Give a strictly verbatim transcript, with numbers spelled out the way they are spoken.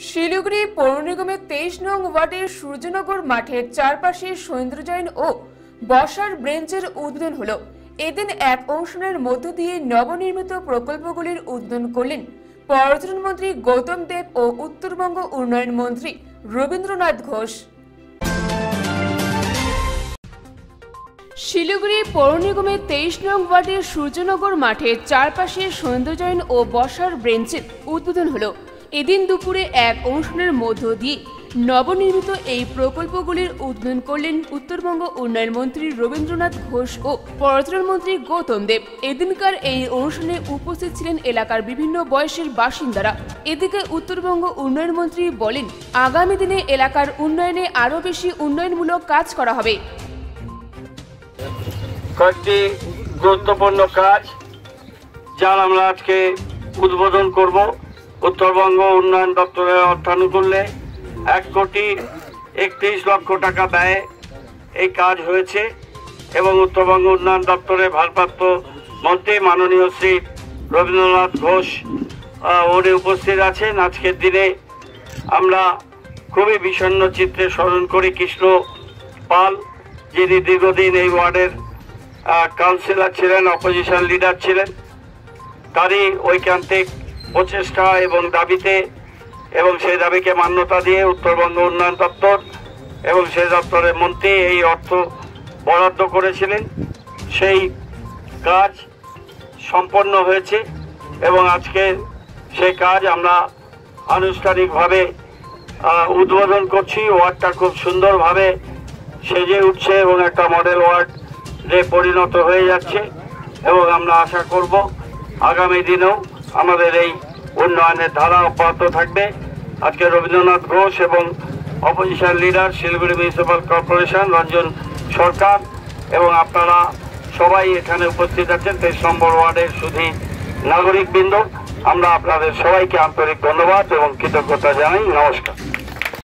শিলিগুড়ি পৌর নিগমের তেইশ নং ওয়ার্ডের সূর্যনগর মাঠের চারপাশে সৌন্দর্যায়ন ও বসার ব্রেঞ্চের উদ্বোধন হলো। এদিন এক অনুষ্ঠানের মধ্য দিয়ে নবনির্মিত প্রকল্পগুলির উদ্বোধন করলেন পর্যটন মন্ত্রী গৌতম দেব ও উত্তরবঙ্গ উন্নয়ন মন্ত্রী রবীন্দ্রনাথ ঘোষ। শিলিগুড়ি পৌর নিগমের তেইশ নং ওয়ার্ডের সূর্যনগর মাঠের চারপাশে সৌন্দর্যায়ন ও বসার ব্রেঞ্চের উদ্বোধন হলো। এদিন দুপুরে এক অনুষ্ঠানের মধ্য দিয়ে নবনির্মিত এই প্রকল্পগুলির উদ্বোধন করলেন উত্তরবঙ্গ উন্নয়ন মন্ত্রী রবীন্দ্রনাথ ঘোষ ও পর্যটন মন্ত্রী গৌতম দেব। এদিনকার এই অনুষ্ঠানে উপস্থিত ছিলেন এলাকার বিভিন্ন বয়সের বাসিন্দারা। এদিকে উত্তরবঙ্গ উন্নয়ন মন্ত্রী বলেন, আগামী দিনে এলাকার উন্নয়নে আরও বেশি উন্নয়নমূলক কাজ করা হবে। কয়েকটি গুরুত্বপূর্ণ কাজ যার আমরা আজকে উদ্বোধন করব। উত্তরবঙ্গ উন্নয়ন দপ্তরের অর্থানুকূল্যে এক কোটি একত্রিশ লক্ষ টাকা ব্যয়ে এই কাজ হয়েছে এবং উত্তরবঙ্গ উন্নয়ন দপ্তরের ভারপ্রাপ্ত মন্ত্রী মাননীয় শ্রী রবীন্দ্রনাথ ঘোষ উনি উপস্থিত আছেন। আজকের দিনে আমরা খুবই বিষণ্ণ চিত্রে স্মরণ করি কৃষ্ণ পাল, যিনি দীর্ঘদিন এই ওয়ার্ডের কাউন্সিলর ছিলেন, অপোজিশন লিডার ছিলেন। তারই ঐকান্তিক প্রচেষ্টা এবং দাবিতে এবং সেই দাবিকে মান্যতা দিয়ে উত্তরবঙ্গ উন্নয়ন দপ্তর এবং সেই দপ্তরের মন্ত্রী এই অর্থ বরাদ্দ করেছিলেন। সেই কাজ সম্পন্ন হয়েছে এবং আজকে সেই কাজ আমরা আনুষ্ঠানিকভাবে উদ্বোধন করছি। ওয়ার্ডটা খুব সুন্দরভাবে সেজে উঠছে এবং একটা মডেল ওয়ার্ডে পরিণত হয়ে যাচ্ছে এবং আমরা আশা করব আগামী দিনেও আমাদের এই উন্নয়নের ধারা অব্যাহত থাকবে। আজকে রবীন্দ্রনাথ ঘোষ এবং opposition leader Siliguri municipal corporation Ranjan Sarkar এবং আপনারা সবাই এখানে উপস্থিত আছেন তেইশ নম্বর ওয়ার্ডের শুধু নাগরিকবৃন্দ, আমরা আপনাদের সবাইকে আন্তরিক ধন্যবাদ এবং কৃতজ্ঞতা জানাই। নমস্কার।